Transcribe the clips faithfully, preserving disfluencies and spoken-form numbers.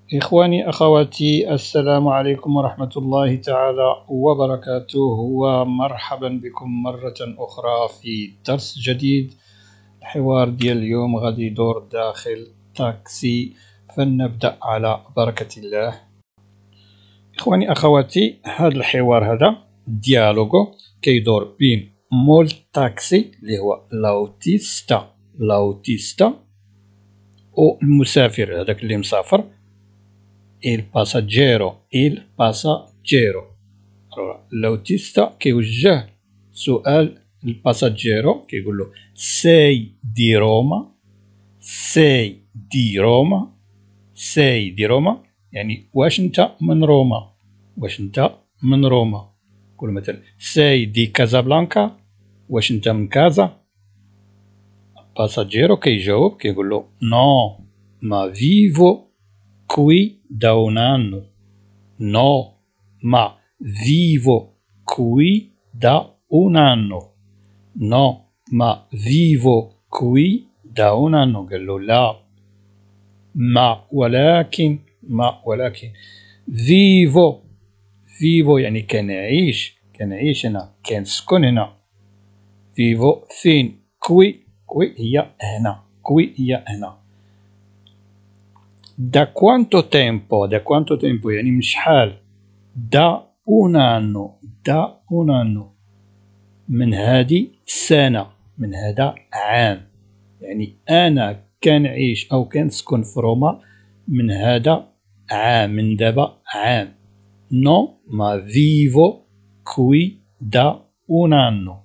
إخواني أخواتي، السلام عليكم ورحمة الله تعالى وبركاته، ومرحبا بكم مرة أخرى في درس جديد. الحوار ديال اليوم غادي يدور داخل تاكسي، فلنبدأ على بركة الله. إخواني أخواتي، هذا الحوار هذا ديالوغو كيدور بين مول تاكسي اللي هو لاوتيستا لاوتيستا والمسافر هذاك اللي مسافر il passaggero il passaggero. Allora, l'autista كيوجه سؤال الباساجيرو كيقول له sei di Roma sei di Roma sei di Roma يعني واش انت من روما واش انت من روما. يقول مثلا sei di Casablanca واش انت من كازا. الباساجيرو كيجاوب كيقول له no ma vivo qui da un anno no ma vivo qui da un anno no ma vivo qui da un anno. قال له لا ما ولكن ما ولكن vivo vivo يعني كنعيش كنعيش هنا كنسكن هنا. vivo فين كوي كوي هي هنا كوي هي هنا. Da quanto tempo da quanto tempo يعني من شحال. da un anno da un anno من هذه سنة من هذا عام. يعني أنا كنعيش أو كنسكن في روما من هذا عام من دابا عام. no ma vivo qui da un anno.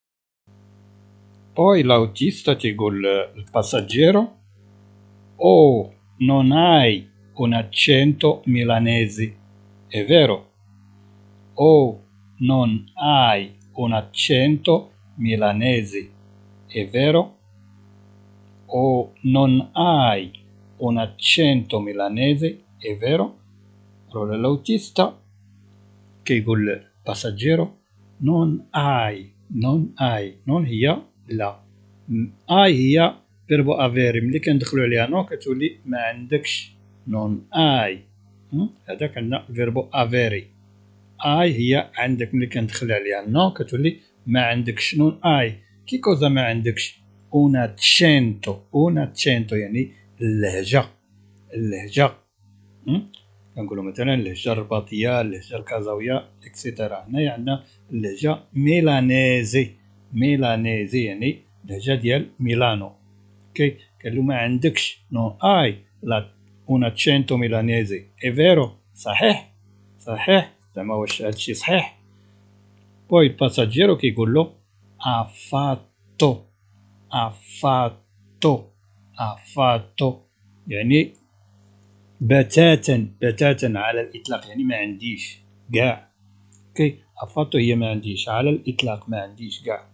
Poi l'autista تيقول الباساجيرو oh non hai un accento milanese, è vero? Oh, non hai un accento milanese, è vero? Oh, non hai un accento milanese, è vero? Allora l'autista كيقول للباساجيرو non hai non hai non هي لا I هي فيربو افيري ملي كندخلو عليها نو كتولي ما عندكش نون اي. هذاك عندنا فيربو افيري. اي هي عندك ملي كندخل عليها نو كتولي ما عندكش نون اي. كي كوزا ما عندكش اون تشينتو اون تشينتو يعني اللهجة اللهجة. كنقولو مثلا اللهجة الرباطية اللهجة الكازاوية اكسيتيرا. هنايا عندنا اللهجة ميلانيزي ميلانيزي يعني اللهجة ديال ميلانو. اوكي قالو ما عندكش نو اي لا un accento milanese, è vero? صحيح صحيح زعما واش هادشي صحيح. بوي الباساجيرو كيقول له affatto affatto affatto يعني بتاتا بتاتا على الإطلاق يعني ما عنديش كاع. اوكي affatto هي ما عنديش على الإطلاق ما عنديش كاع.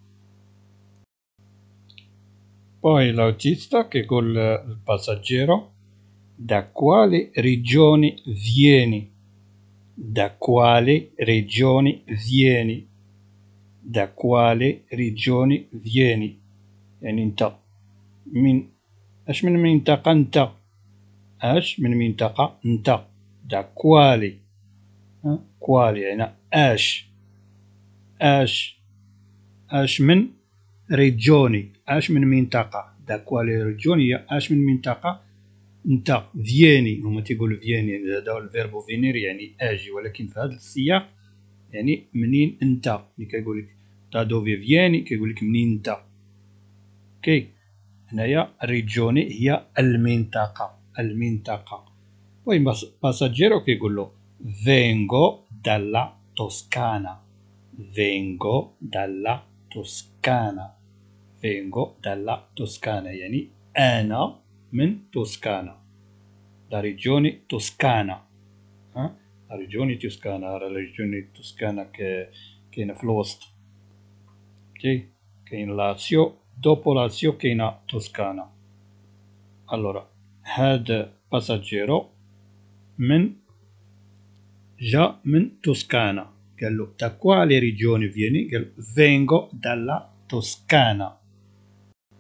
Poi l'autista كيقول الباساجيرو da quale regione vieni da quale regione vieni da quale regione vieni يعني انت من اش من منطقة انت اش من منطقة انت. da quale quale يعني اش اش اش من ريجوني اش من منطقة. da quale regione هي اش من منطقة انت. فييني هما تيقولوا فييني يعني هذا الفيربو فينير يعني اجي، ولكن في هذا السياق يعني منين انت. اللي كيقول لك دا دوفي فييني كيقول لك منين انت. اوكي هنايا ريجوني هي المنطقة المنطقة. المهم باساجيرو كيقول له vengo dalla Toscana vengo dalla Toscana vengo dalla Toscana يعني أنا من توسكانا. لا ريجوني توسكانا ها لا ريجوني توسكانا لا ريجوني توسكانا كاينه في الوسط. اوكي كاين لاتسيو دوبو لاتسيو كاينه توسكانا. الورا هاد باساجيرو من جا من توسكانا قال له da quale regione vieni قال vengo dalla Toscana.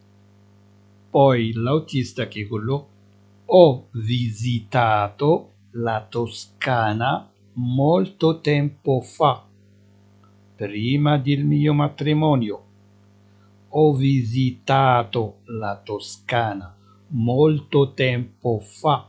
Poi l'autista كيقول له ho visitato la Toscana molto tempo fa, prima del mio matrimonio. Ho visitato la Toscana molto tempo fa,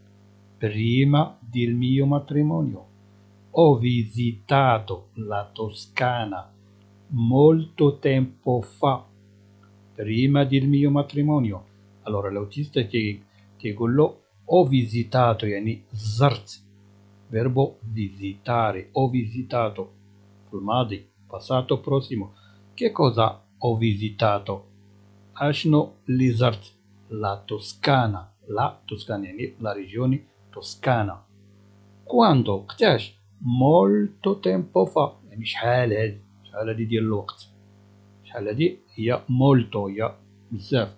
prima del mio matrimonio. Ho visitato la Toscana molto tempo fa, prima del mio matrimonio. Allora l'autista che يقول له ho visitato يعني زرت verbo visitare. Ho visitato في الماضي passato prossimo. Che cosa ho visitato? أشنو اللي زرت؟ la Toscana. la Toscana يعني la regione Toscana. quando وقتاش؟ molto tempo fa يعني شحال هادي شحال هادي ديال الوقت. شحال هادي هي molto هي بزاف.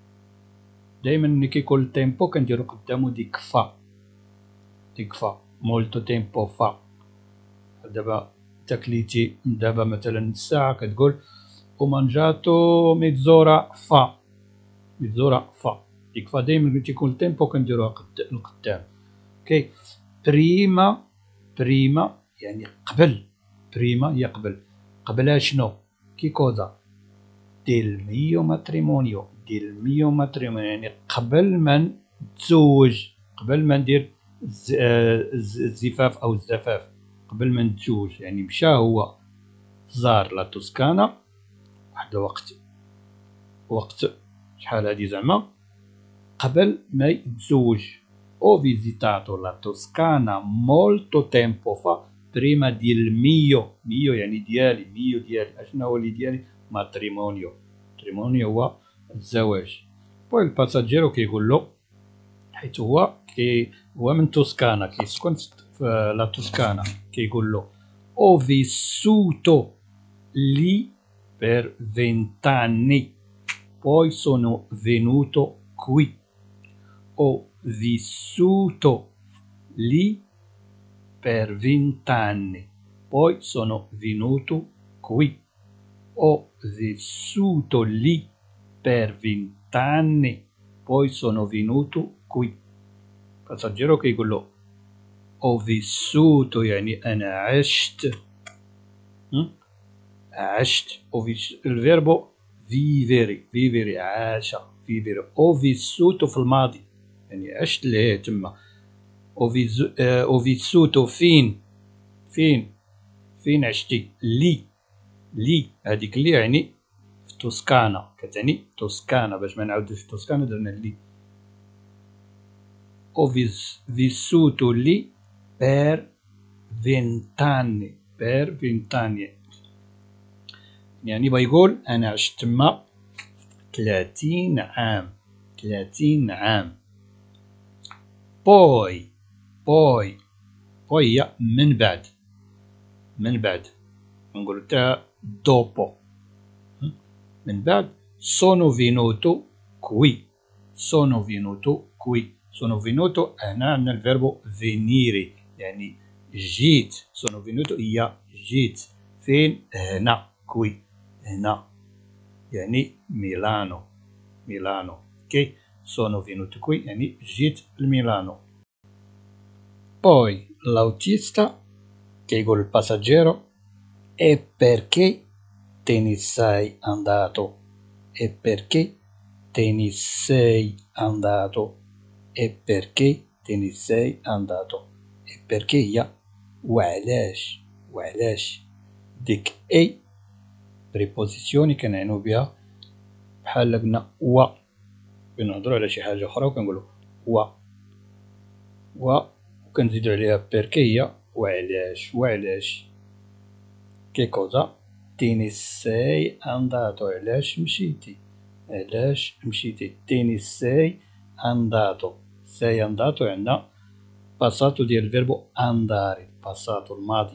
دايما ملي كيكون tempo كنديرو قدامو ديك فا ديك فا molto tempo fa. دابا انت كليتي دابا مثلا الساعة كتقول ho mangiato mezz'ora fa mezz'ora fa ديك فا دايما ملي تيكون tempo كنديروها لقدام. اوكي بريما بريما يعني قبل. بريما هي قبل. قبل شنو؟ كي كوزا del mio matrimonio del mio matrimonio يعني قبل ما نتزوج قبل ما ندير الزفاف او الزفاف قبل ما نتزوج يعني مشى هو زار لا توسكانا واحد الوقت وقت شحال هادي زعما قبل ما يتزوج. ho visitato la Toscana molto tempo fa prima del mio mio يعني ديالي ميو ديالي اشنو هو اللي ديالي ماتريمونيو. ماتريمونيو هو الزواج. بوي الباساجيرو كيقول له حيت هو كي هو من توسكانا كيسكن في لا توسكانا كيقول له ho vissuto lì per vent'anni poi sono venuto qui. ho vissuto lì per vent'anni poi sono venuto qui. ho vissuto lì per vent'anni poi sono venuto qui. passaggero che يقول ho vissuto يعني أنا عشت عشت ho vissuto il verbo vivere vivere عاش vivere. ho vissuto في الماضي يعني عشت ليه تما. ho vissuto فين فين فين عشتي؟ لي لي هذيك لي يعني في توسكانا كتعني توسكانا باش ما نعاودوش توسكانا درنا لي. ho vissuto lì per vent'anni per vent'anni يعني بيقول أنا عشت تما ثلاثين عام ثلاثين عام. poi poi poi هي من بعد من بعد نقول تاع dopo من بعد. sono venuto qui sono venuto qui sono venuto هنا عندنا الفيربو venire يعني جيت. sono venuto هي جيت فين؟ هنا qui هنا يعني ميلانو ميلانو. اوكي sono venuto qui يعني جيت لميلانو. poi l'autista كيقول الباساجيرو e perché te ne sei andato e perché te ne sei andato e perché te ne sei andato e perché هي وعلاش وعلاش. ديك اي بريبوزيسيون كنعنيو بها بحال قلنا و كنهضرو على شي حاجة أخرى وكنقولو و و وكنزيدو عليها بيركي هي وعلاش وعلاش. كي كوزا te ne sei andato علاش مشيتي علاش مشيتي te ne sei andato sei andato عندنا passato ديال الفيربو andare passato الماضي.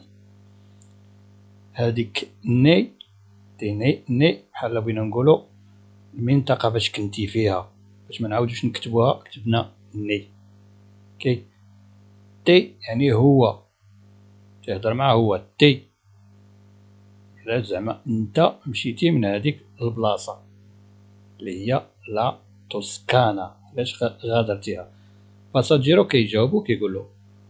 هاديك ني تي ني ني بحال بغينا نقولو المنطقة باش كنتي فيها باش ما نعاودوش نكتبوها كتبنا ني. كي تي يعني هو تهضر معاه هو تي علاش زعما انت مشيتي من هذيك البلاصة اللي هي لا توسكانا علاش غادرتيها. باساجيرو كيجاوبو كيقولو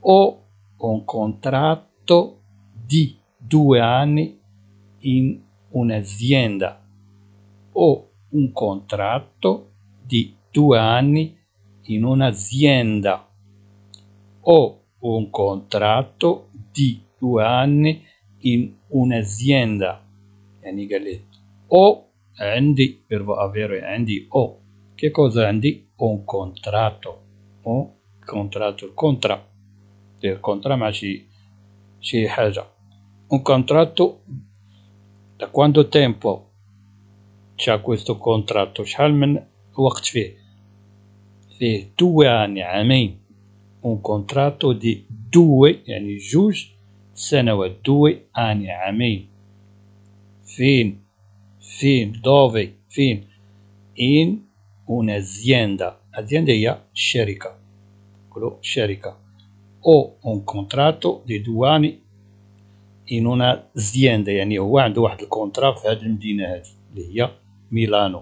Ho un contratto di due anni in un'azienda. Ho un contratto di due anni in un'azienda. Ho un contratto di due anni in un'azienda. يعني قال لي ho عندي verbo avere عندي ho. Che cosa عندي؟ ho un contratto. ho contratto الكونترا الكونترا مع شي شي حاجة. un contratto da quanto tempo c'ha questo contratto؟ شحال من وقت فيه؟ فيه due anni عامين. un contratto di due يعني جوج سنوات. due anni عامين. فين؟ فين؟ dove؟ فين؟ in un'azienda. azienda هي شركة. نقولو شركة. ho un contratto di due anni in un'azienda يعني هو عنده واحد الكونترا في هذه المدينة هذه اللي هي ميلانو.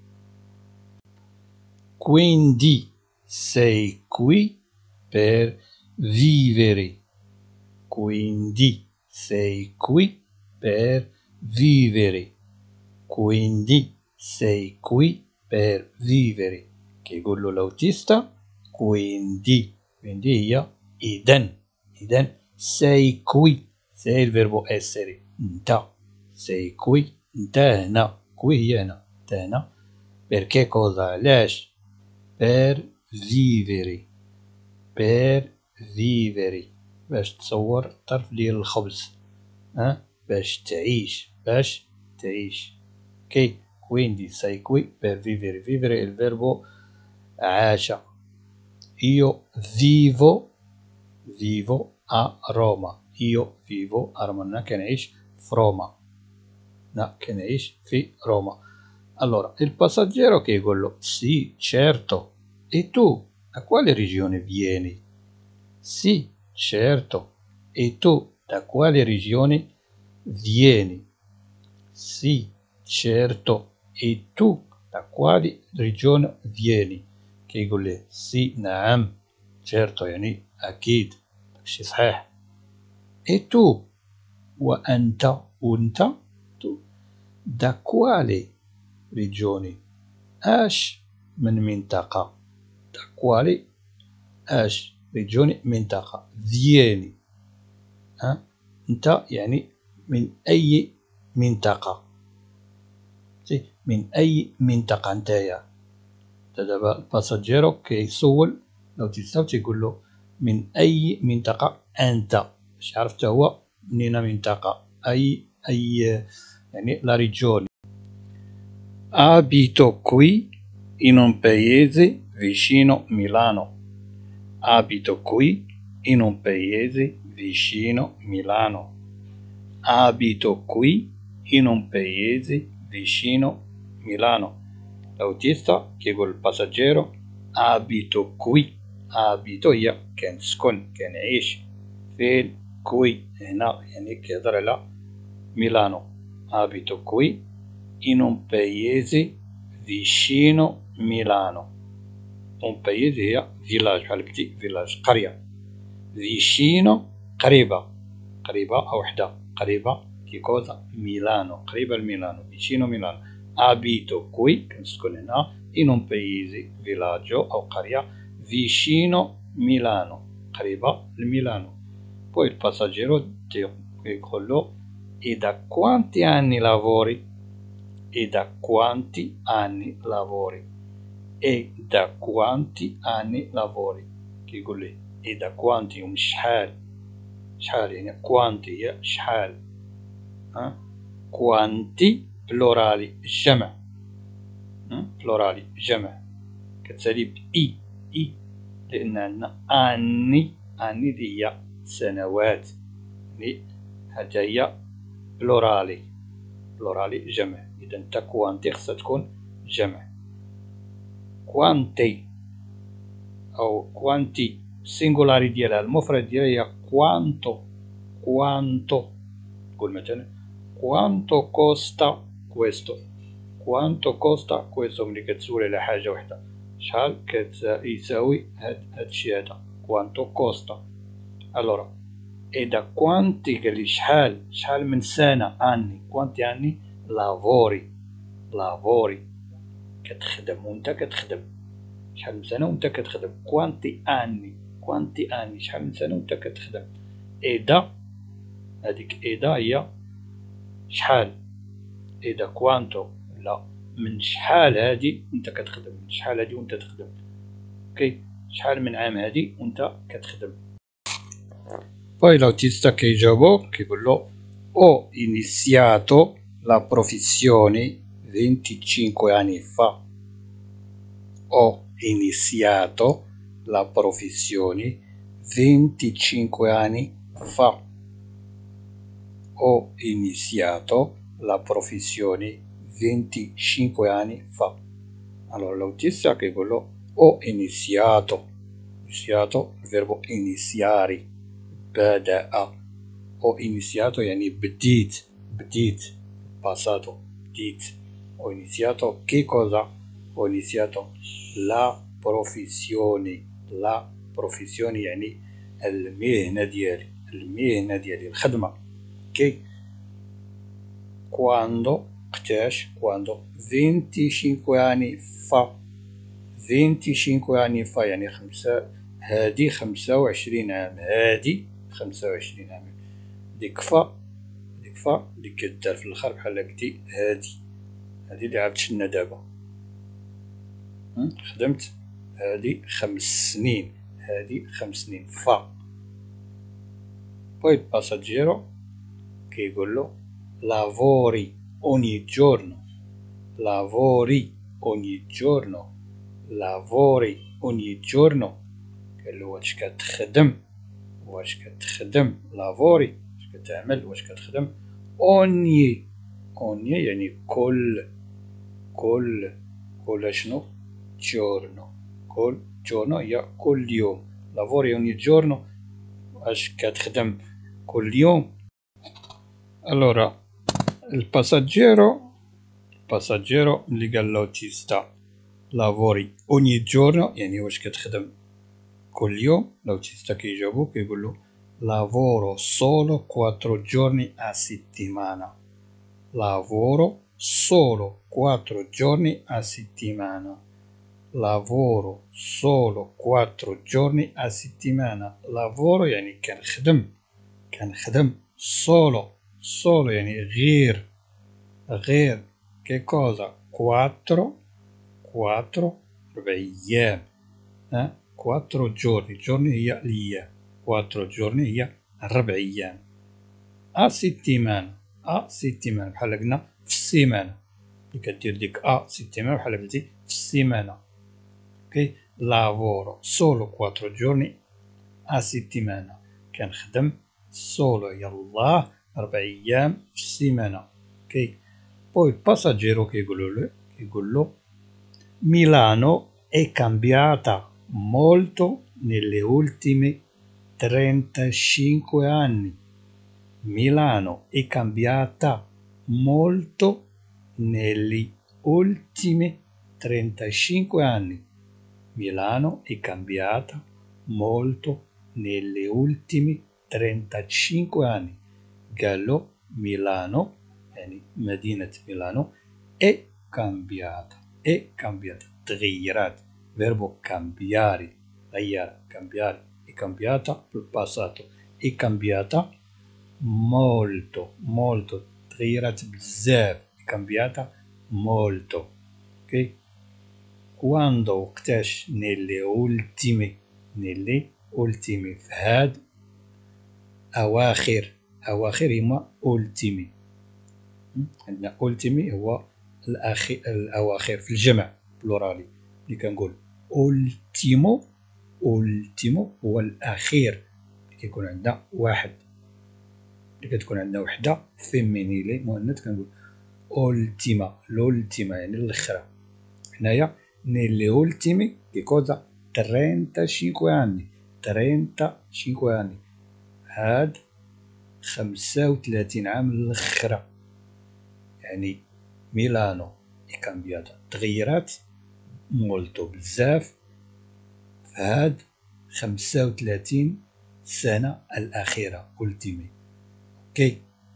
Quindi sei qui per vivere. Quindi sei qui per vivere. Quindi sei qui per vivere. كيقول له الأوتيستا quindi quindi هي إذن إذن sei qui. sei il verbo essere. أنت sei qui. أنت هنا. qui هي هنا. أنت هنا. perché cosa؟ علاش؟ per vivere. per vivere باش تصور طرف ديال الخبز. ها باش تعيش. باش تعيش. كي quindi sei qui per vivere. vivere il verbo عاش. io vivo vivo a Roma. io vivo a Roma. أنا كنعيش في روما. أنا كنعيش في روما. allora il passeggero كيقول له sì certo. e tu da quale regione vieni? sì certo. e tu da quale regione vieni? sì certo. e tu da quale regione vieni؟ كيقول له sì نعم certo يعني أكيد داكشي صحيح. e tu وأنت وأنت tu da quale regione؟ أش من منطقة. da quale أش regione منطقة. vieni ها أنت يعني من أي منطقة. من أي منطقة نتايا. دابا الباساجيرو كيسول لو تيقول له من أي منطقة أنت باش يعرف حتى هو منين منطقة. أي أي يعني لا ريجيوني. abito qui in un paese vicino Milano. abito qui in un paese vicino Milano. abito qui in un paese vicino Milano. l'autista كيقول الباساجيرو abito qui. abito هي كنسكن كنعيش. فين؟ كوي هنا يعني كيهضر على ميلانو. abito qui in un paese vicino Milano. un paese هي فيلاج بحال قلتي فيلاج قرية. vicino قريبة. قريبة أو وحدة. قريبة كي كوزا ميلانو. قريبة لميلانو. vicino Milano. abito qui كنسكن هنا in un paese villaggio أو قرية vicino Milano قريبة لميلانو. poi il passeggero يقول له e da quanti anni lavori؟ e da quanti anni lavori؟ e da quanti anni lavori؟ كيقول لي e da quanti ومن شحال. شحال يعني quanti هي شحال. ها quanti بلورالي الجمع. بلورالي جمع كتسالي بإي. إي لأن عندنا أني. أني دي هي سنوات. يعني هذا هي بلورالي. بلورالي جمع. إذا تا كوانتي خصها تكون جمع. كوانتي أو كوانتي السينغولاري ديالها المفرد ديالها هي كوانتو. كوانتو تقول مثلا كوانتو كوستا كويستو. كوانتو كوستا كويستو ملي كتسول على حاجة وحدة شحال كيساوي هاد هادشي هذا كوانتو كوستا. allora e da quanti قال لي شحال شحال من سنة اني quanti anni lavori lavori كتخدم وانت كتخدم شحال من سنة وانت كتخدم quanti anni quanti anni شحال من سنة وانت كتخدم إيدا هذيك إيدا هي شحال إيدا كوانتو لا من شحال هادي وانت كتخدم من شحال هادي وانت تخدم اوكي شحال من عام هادي وانت كتخدم. Poi l'autista كيجاوبو كيقولو ho iniziato la professione venticinque anni fa. Ho iniziato la professione venticinque anni fa. Ho iniziato la professione venticinque anni fa. Allora l'autista che quello ho iniziato, iniziato il verbo iniziare, بدأ. ho iniziato يعني بديت بديت passato بديت. ho iniziato che cosa? ho iniziato la professione la professione يعني المهنة ديالي المهنة ديالي الخدمة. اوكي quando قتاش quando venticinque anni fa venticinque anni fa يعني خمسة هادي خمسة وعشرين عام هادي خمسة وعشرين عام ديك فا ديك فا اللي كدار في الاخر بحال قلتي هادي هادي اللي عاود شنا دابا خدمت هادي خمس سنين هادي خمس سنين فا. poi il passaggero كيقولو lavori ogni giorno lavori ogni giorno lavori ogni giorno قالو واش كتخدم واش كتخدم لافوري واش كتعمل واش كتخدم اوني اوني يعني كل كل كل شنو جورنو كل جورنو هي كل يوم لافوري اوني جورنو واش كتخدم كل يوم. allora il passaggero il passaggero اللي قال l'autista lavori ogni giorno يعني واش كتخدم كل يوم l'autista كيجاوبو كيقولو lavoro solo quattro giorni a settimana lavoro solo quattro giorni a settimana lavoro solo quattro giorni a settimana lavoro يعني كنخدم كنخدم solo solo يعني غير غير che cosa quattro quattro ربع أيام ها quattro giorni giorni هي الأيام quattro giorni هي ربع أيام a settimana a settimana بحال قلنا في السيمانة اللي كدير ديك a settimana بحال قلتي في السيمانة. اوكي lavoro solo quattro giorni a settimana كنخدم solo يلاه ربع أيام في السيمانة. اوكي poi il passaggero كيقولو كيقولو Milano è cambiata molto nelle ultime trentacinque anni. Milano è cambiata molto negli ultimi trentacinque anni. Milano è cambiata molto negli ultimi trentacinque anni. قالوا ميلانو يعني مدينة ميلانو è cambiata è cambiata تغيرات verbo cambiare غير cambiare è cambiata sul passato è cambiata molto molto تغيرات بزاف è cambiata molto. ok quando وقتاش nelle ultime nelle ultime في هاد أواخر أواخر هما ultimi عندنا ultimi هو الأخير الأواخر في الجمع بلورالي اللي كنقول ultimo ultimo هو الأخير اللي كيكون عندنا واحد اللي كتكون عندنا وحدة فيمينيلي مؤنث كنقول ultima l'ultima يعني الأخرى. هنايا nelle ultimi che cosa trentacinque anni trentacinque anni هاد خمسة وثلاثين عام الأخرى يعني ميلانو إي كامبياتا تغيرات مولتو بزاف في هاد خمسة وثلاثين السنة الأخيرة ultime. Ok.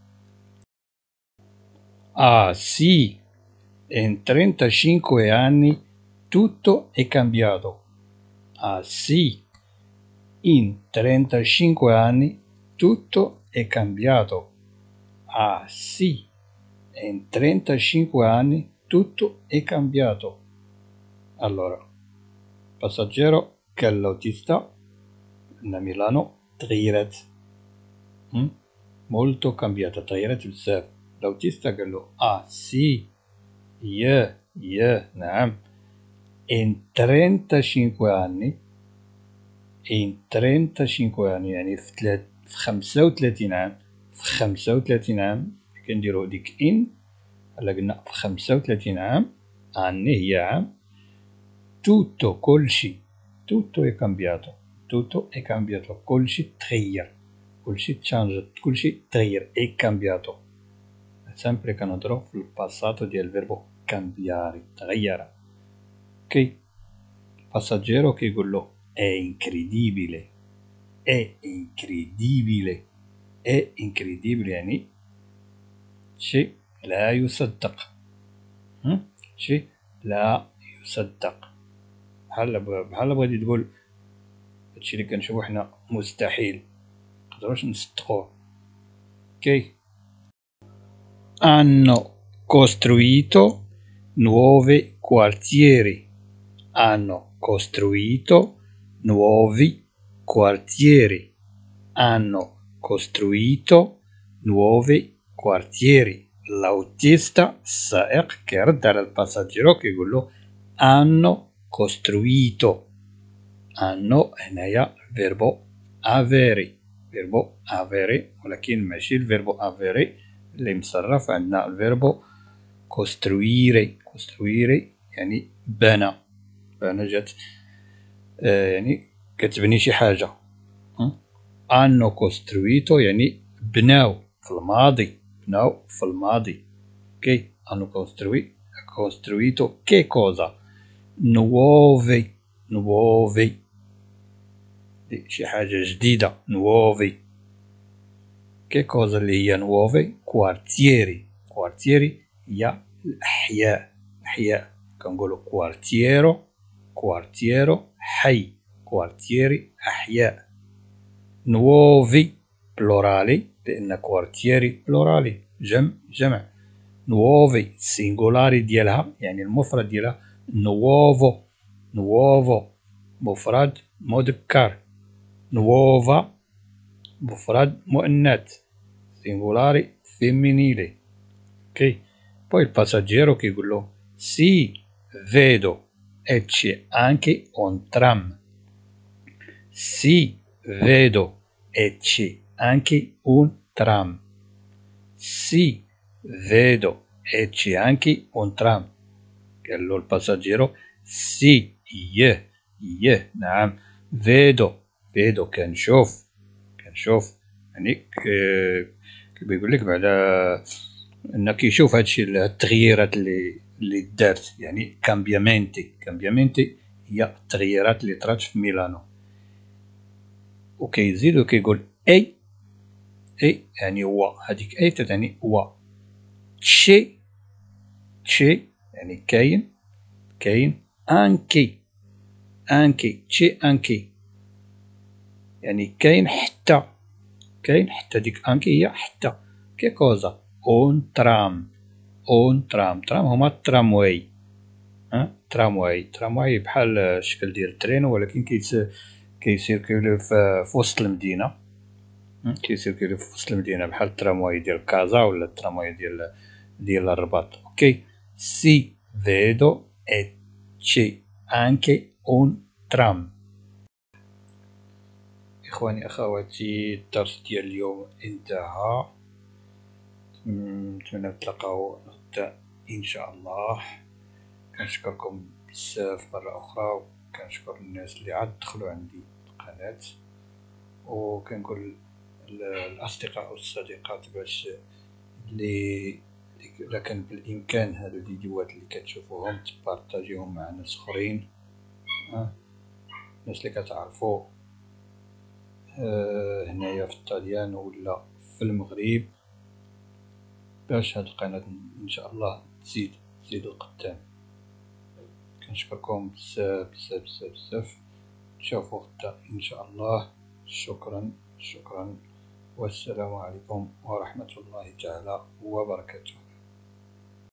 Ah sì, in trentacinque anni tutto è cambiato. Ah sì, in trentacinque anni tutto è cambiato. Ah sì, in trentacinque anni tutto è cambiato. Allora, passaggero dell'autista a Milano تغيرت م? molto cambiata تغيرت بزاف. l'autista قال له اه سي يه يه نعم in trentacinque anni in trentacinque anni يعني في تلات في خمسة وثلاثين عام في خمسة وثلاثين عام كنديرو ديك ان هلا قلنا في خمسة وثلاثين عام اني هي عام tutto كلشي tutto è cambiato tutto è cambiato كلشي تغير كلشي تشانجت كلشي تغير è cambiato sempre كنهضرو في الباساتو ديال الفيربو cambiare تغير كي passaggero كيقول له è incredibile è incredibile è incredibile يعني شيء لا يصدق شيء لا يصدق بحال بحال بغيتي تقول هادشي اللي كنشوفو حنا مستحيل مقدروش نصدقوه. اوكي. hanno costruito nuovi quartieri hanno costruito nuovi quartieri hanno costruito nuovi quartieri. l'autista السائق كيرد على الباساجيرو كيقول له hanno costruito hanno هنايا verbo avere verbo avere ولكن ماشي الفيربو avere اللي مصرف عندنا الفيربو costruire costruire يعني بنى بنى جات آه يعني كتبني شي حاجة. hanno costruito يعني بناو في الماضي بناو في الماضي. اوكي hanno costruito costruito che cosa nuove nuove شي حاجة جديدة nuove che cosa اللي هي nuove quartieri quartieri هي الأحياء أحياء كنقولو quartiero quartiero حي quartieri أحياء nuovi plurali لأن quartieri plurali جمع جمع nuovi singolari ديالها يعني المفرد ديالها nuovo nuovo مفرد مذكر nuova مفرد مؤنث singolari femminile. ok poi il passeggero كيقول له sì vedo e c'è anche un tram sì vedo e c'è anche un tram sì vedo e c'è anche un tram قال له الباساجيرو sì يه يه نعم vedo vedo كنشوف كنشوف يعني بيقول لك بعد انه كيشوف هادشي التغييرات اللي اللي دارت يعني كامبيامنتي كامبيامنتي هي التغييرات اللي طرات في ميلانو. وكيزيد وكيقول اي اي يعني هو هذيك اي تعني هو تشي تشي يعني كاين كاين انكي انكي تشي انكي يعني كاين حتى كاين حتى ديك انكي هي حتى كي كوزا اون ترام اون ترام ترام هما الترامواي ها ترامواي ترامواي بحال الشكل ديال الترين ولكن كيس كيسيركيلو في وسط المدينه كيسيركيلو في وسط المدينه بحال الترامواي ديال كازا ولا الترامواي ديال ديال الرباط. اوكي سي فيدو e c'è anche un tram. إخواني أخواتي الدرس ديال اليوم انتهى نتمنى نتلاقاو غدا إن شاء الله. كنشكركم بزاف مرة أخرى وكنشكر الناس اللي عاد دخلوا عندي القناة وكنقول الأصدقاء والصديقات باش اللي إلا كان بالإمكان هادو الفيديوهات اللي كتشوفوهم تبارطاجيهم مع ناس أخرين الناس اللي كتعرفو آه، هنايا في الطليان ولا في المغرب، باش هاد القناة ان شاء الله تزيد تزيد القدام. كنشكركم بزاف بزاف بزاف بزاف، نشوفو غدا ان شاء الله. شكرا شكرا، والسلام عليكم ورحمة الله تعالى وبركاته.